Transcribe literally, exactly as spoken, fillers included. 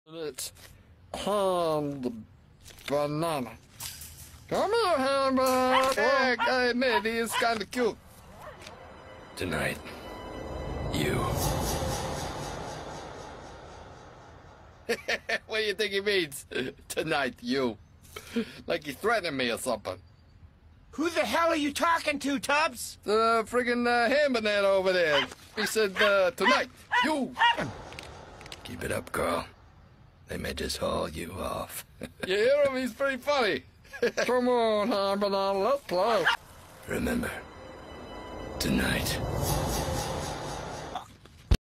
It's ham the banana. Come here, ham banana. Hey, I admit, he is kind of cute. Tonight, you. What do you think he means? Tonight, you. Like he's threatening me or something. Who the hell are you talking to, Tubbs? The friggin' uh, ham banana over there. He said, uh, tonight, you. Keep it up, Carl. They may just haul you off. You hear him? He's pretty funny. Come on, ham banana, let's play. Remember, tonight.